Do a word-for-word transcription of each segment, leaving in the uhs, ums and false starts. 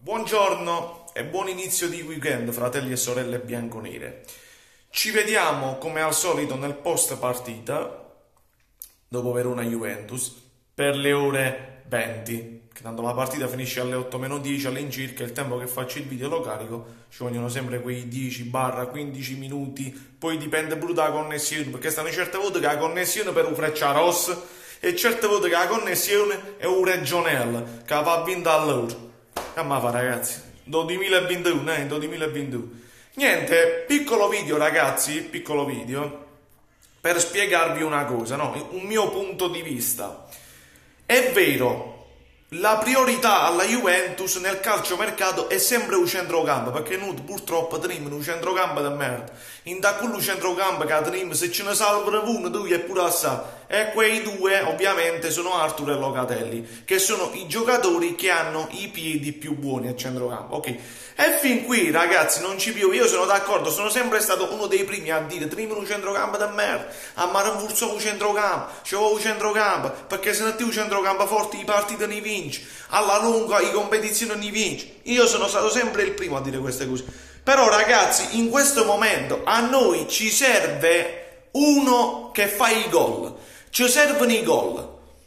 Buongiorno e buon inizio di weekend, fratelli e sorelle bianconere. Ci vediamo come al solito nel post partita, dopo Verona Juventus, per le ore venti. Che tanto la partita finisce alle otto meno dieci all'incirca, il tempo che faccio il video lo carico, ci vogliono sempre quei dieci quindici minuti, poi dipende pure dalla connessione, perché stanno certe volte che la connessione per un Frecciarossa e certe volte che la connessione è un regionale, che va vinta all'ora. Che ma fa ragazzi? duemilaventuno, eh? duemilaventuno. Niente, piccolo video ragazzi, piccolo video, per spiegarvi una cosa, no? Un mio punto di vista. È vero, la priorità alla Juventus nel calciomercato è sempre un centrocampo, perché noi purtroppo teniamo un centrocampo di merda. In da quello centrocampo che teniamo, se ce ne salvano uno, due e pure assai. E quei due ovviamente sono Arthur e Locatelli, che sono i giocatori che hanno i piedi più buoni a centrocampo, ok? E fin qui ragazzi non ci piove, io sono d'accordo, sono sempre stato uno dei primi a dire teniamo un centrocampo da merda, a Maranfurzo un centrocampo, c'avevo un centrocampo, perché se non ti un centrocampo forte i partiti ne vinci, alla lunga i competizioni ne vinci. Io sono stato sempre il primo a dire queste cose. Però ragazzi, in questo momento a noi ci serve uno che fa i gol, ci servono i gol,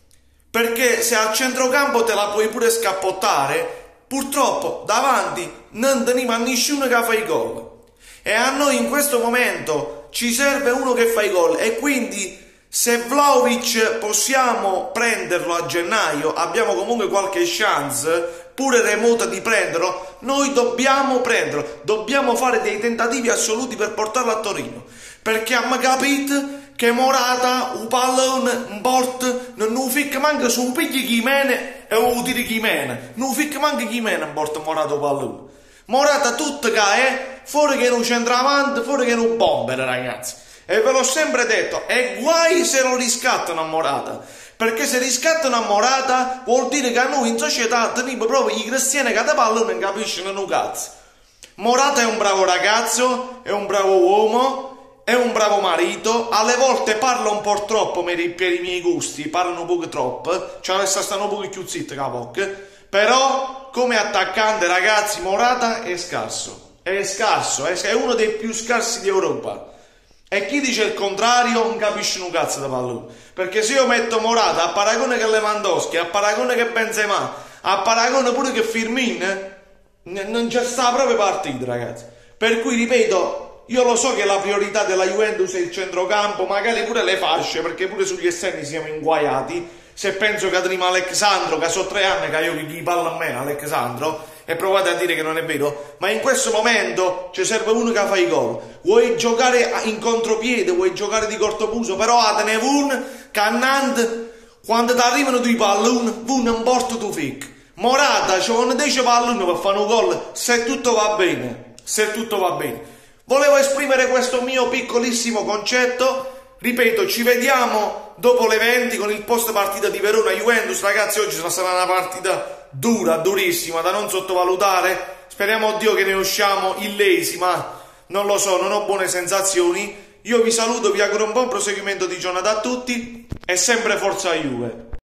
perché se al centrocampo te la puoi pure scappottare, purtroppo davanti non teniamo nessuno che fa i gol, e a noi in questo momento ci serve uno che fa i gol, e quindi se Vlahovic possiamo prenderlo a gennaio, abbiamo comunque qualche chance pure remota di prenderlo, noi dobbiamo prenderlo, dobbiamo fare dei tentativi assoluti per portarlo a Torino, perché abbiamo capito che Morata un pallone un porta non lo ficca manca su un pigli chimene e un tiri chimene, non ficca manca chimene un porta Morata un pallone. Morata tutto che è fuori che non centravanti, fuori che non bomber ragazzi, e ve l'ho sempre detto, e guai se lo riscattano a Morata, perché se riscattano a Morata vuol dire che a noi in società teniamo proprio i cristiani che da pallone non capiscono un cazzo. Morata è un bravo ragazzo, è un bravo uomo, è un bravo marito, alle volte parla un po' troppo per i, per i miei gusti, parlano un po' troppo, cioè adesso stanno un po' più zitti che però come attaccante ragazzi Morata è scarso, è scarso, è uno dei più scarsi d'Europa, e chi dice il contrario non capisce un cazzo da pallone, perché se io metto Morata a paragone che Lewandowski, a paragone che Benzema, a paragone pure che Firmin, non c'è sta proprio partita ragazzi, per cui ripeto, io lo so che la priorità della Juventus è il centrocampo, magari pure le fasce, perché pure sugli esterni siamo inguaiati. Se penso che Adrima Alexandro, che so tre anni che io gli parlo a me, Alexandro, e provate a dire che non è vero, ma in questo momento ci serve uno che fa i gol. Vuoi giocare in contropiede, vuoi giocare di cortopuso, però atene un cannante, quando ti arrivano due palloni, tu non porti tu fic. Morata, c'è un dieci palloni per fare un gol, se tutto va bene, se tutto va bene. Volevo esprimere questo mio piccolissimo concetto, ripeto, ci vediamo dopo le venti con il post partita di Verona Juventus, ragazzi oggi sarà una partita dura, durissima, da non sottovalutare, speriamo Dio che ne usciamo illesi, ma non lo so, non ho buone sensazioni. Io vi saluto, vi auguro un buon proseguimento di giornata a tutti e sempre forza Juve.